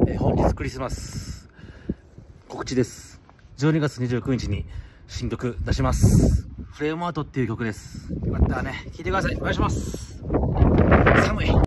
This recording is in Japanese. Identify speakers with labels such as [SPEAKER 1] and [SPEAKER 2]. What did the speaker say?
[SPEAKER 1] 本日クリスマス告知です。12月29日に新曲出します。フレームアウトっていう曲です。よかったらね、聴いてください。お願いします。寒い。